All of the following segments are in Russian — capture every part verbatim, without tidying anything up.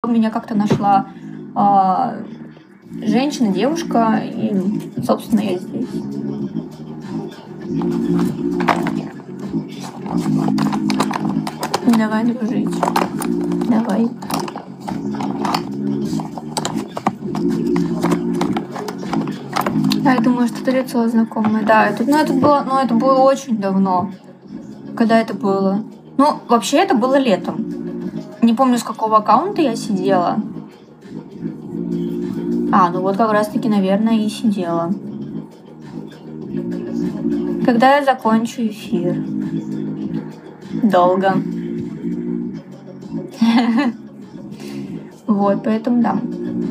меня как-то нашла а, женщина, девушка, и, собственно, я здесь. Давай дружить. Давай. Да, я думаю, что это лицо знакомое. Да, это, ну, это было, ну, это было очень давно. Когда это было? Ну, вообще, это было летом. Не помню, с какого аккаунта я сидела. А, ну вот как раз-таки, наверное, и сидела. Когда я закончу эфир? Долго. Вот, поэтому да.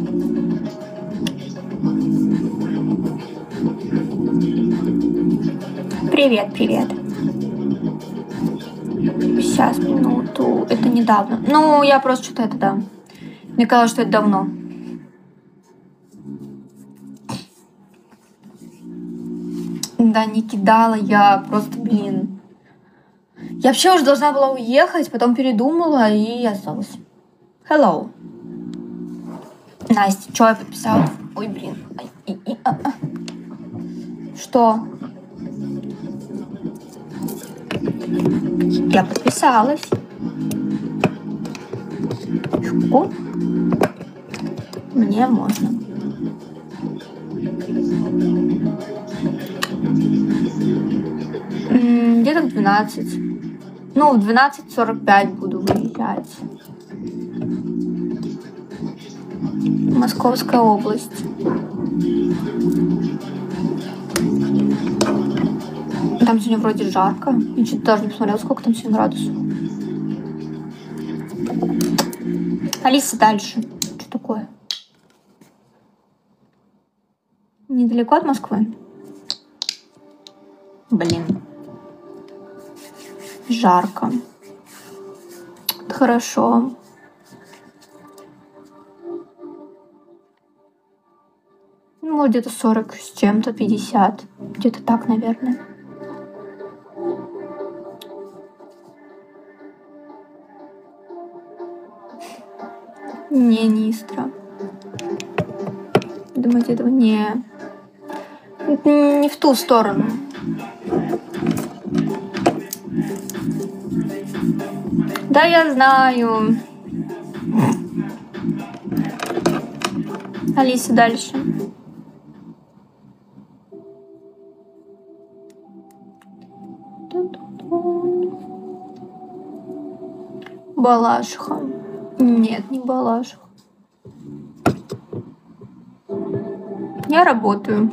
Привет, привет. Сейчас, минуту. Это недавно. Ну, я просто что-то это, да. Мне казалось, что это давно. Да, не кидала я. Просто, блин. Я вообще уже должна была уехать, потом передумала и осталась. Hello. Настя, что я подписала? Ой, блин. Ай, и, и, а, а. Что? Я подписалась. Чуку. Мне можно. Где-то в двенадцать. Ну, в двенадцать сорок пять буду выезжать. Московская область. Там сегодня вроде жарко. Я что-то даже не посмотрела, сколько там сегодня градусов. Алиса, дальше. Что такое? Недалеко от Москвы? Блин. Жарко. Хорошо. Ну, где-то сорок с чем-то, пятьдесят. Где-то так, наверное. Не, Нистра. Думаете, этого не... Не в ту сторону. Да, я знаю. Алиса, дальше. Балашиха. Нет, не Балашиха. Я работаю.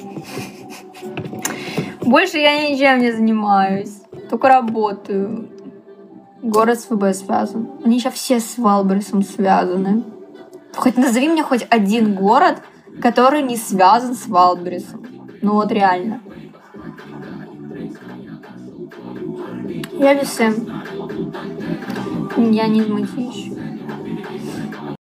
Больше я ничем не занимаюсь. Только работаю. Город с ФБ связан. Они сейчас все с Валбересом связаны. Хоть назови мне хоть один город, который не связан с Валбересом. Ну вот реально. Я весы. Я не из Мытищ.